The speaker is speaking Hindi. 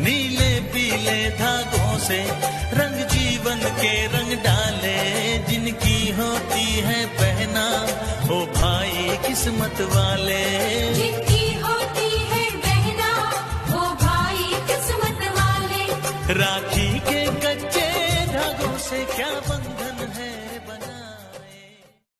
नीले पीले धागों से रंग जीवन के रंग डाले, जिनकी होती है बहना ओ भाई किस्मत वाले, जिनकी होती है बहना ओ भाई किस्मत वाले। राखी के कच्चे धागों से क्या बंधन